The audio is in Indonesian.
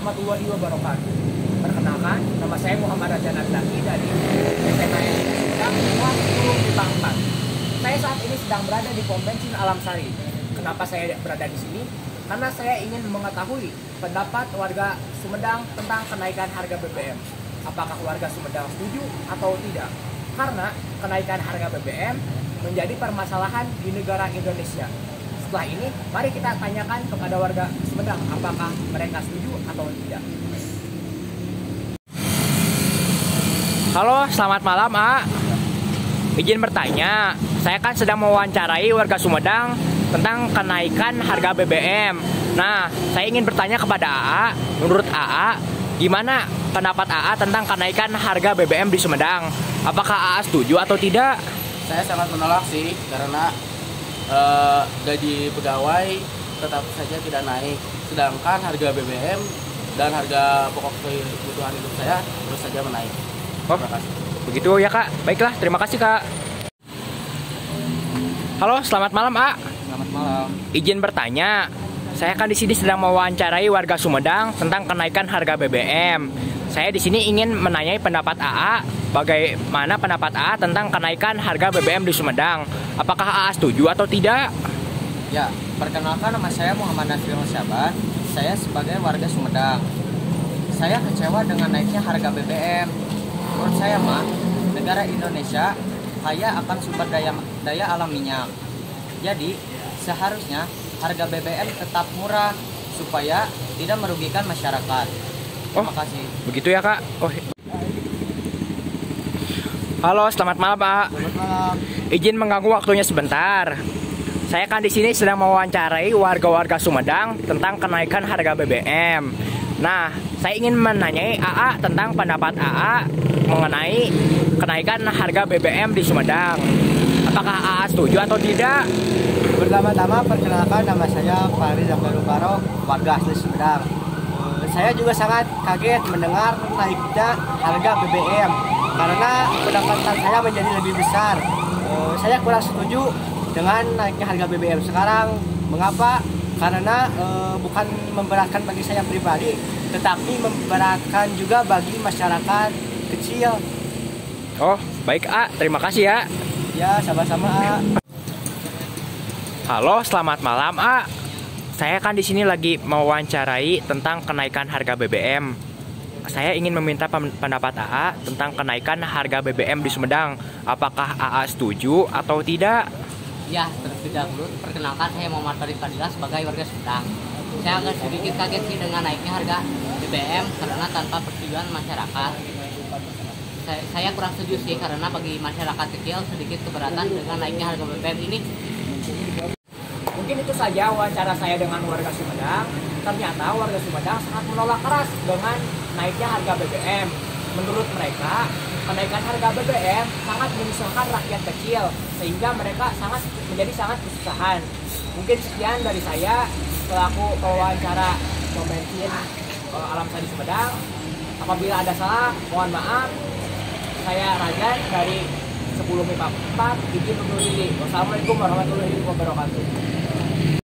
warahmatullahi wabarakatuh. Perkenalkan, nama saya Muhammad Rajan Adlaki dari SMAN Sumedang kelas 10 IPA 4. Saya saat ini sedang berada di pom bensin Alam Sari. Kenapa saya berada di sini? Karena saya ingin mengetahui pendapat warga Sumedang tentang kenaikan harga BBM. Apakah warga Sumedang setuju atau tidak? Karena kenaikan harga BBM menjadi permasalahan di negara Indonesia. Setelah ini, mari kita tanyakan kepada warga Sumedang apakah mereka setuju atau tidak. Halo, selamat malam, A. Izin bertanya, saya kan sedang mewawancarai warga Sumedang tentang kenaikan harga BBM. Nah, saya ingin bertanya kepada AA, menurut AA, gimana pendapat AA tentang kenaikan harga BBM di Sumedang? Apakah AA setuju atau tidak? Saya sangat menolak sih, karena gaji pegawai tetap saja tidak naik, sedangkan harga BBM dan harga pokok kebutuhan hidup saya terus saja menaik. Oh, begitu ya Kak. Baiklah, terima kasih Kak. Halo, selamat malam A. Selamat malam. Izin bertanya, saya kan di sini sedang mewawancarai warga Sumedang tentang kenaikan harga BBM. Saya di sini ingin menanyai pendapat AA, bagaimana pendapat AA tentang kenaikan harga BBM di Sumedang. Apakah AA setuju atau tidak? Ya, perkenalkan nama saya Muhammad Nasir Syaban. Saya sebagai warga Sumedang. Saya kecewa dengan naiknya harga BBM. Menurut saya mah, negara Indonesia kaya akan sumber daya alam minyak. Jadi, seharusnya harga BBM tetap murah supaya tidak merugikan masyarakat. Terima kasih. Begitu ya Kak. Halo, selamat malam Pak. Selamat malam. Izin mengganggu waktunya sebentar. Saya kan di sini sedang mewawancarai warga-warga Sumedang tentang kenaikan harga BBM. Nah, saya ingin menanyai AA tentang pendapat AA mengenai kenaikan harga BBM di Sumedang. Apakah AA setuju atau tidak? Pertama-tama perkenalkan nama saya Farid Abdul Barok, warga asli Sumedang. Saya juga sangat kaget mendengar naiknya harga BBM karena pendapatan saya menjadi lebih besar. Saya kurang setuju dengan naiknya harga BBM sekarang. Mengapa? Karena bukan memberatkan bagi saya pribadi, tetapi memberatkan juga bagi masyarakat kecil. Oh, baik A, terima kasih ya. Ya, sama-sama A. Halo, selamat malam A. Saya kan di sini lagi mewawancarai tentang kenaikan harga BBM. Saya ingin meminta pendapat AA tentang kenaikan harga BBM di Sumedang. Apakah AA setuju atau tidak? Ya, terlebih dahulu perkenalkan saya Muhammad Farid Fadila sebagai warga Sumedang. Saya agak sedikit kaget sih dengan naiknya harga BBM karena tanpa persetujuan masyarakat. Saya kurang setuju sih karena bagi masyarakat kecil sedikit keberatan dengan naiknya harga BBM ini. Mungkin itu saja wawancara saya dengan warga Sumedang. Ternyata warga Sumedang sangat menolak keras dengan naiknya harga BBM. Menurut mereka, kenaikan harga BBM sangat menyusahkan rakyat kecil sehingga mereka menjadi sangat kesusahan. Mungkin sekian dari saya selaku pewawancara pom bensin Alam Sari Sumedang. Apabila ada salah, mohon maaf. Saya Rajan dari 10 MIPA 4, izin undur diri. Wassalamualaikum warahmatullahi wabarakatuh.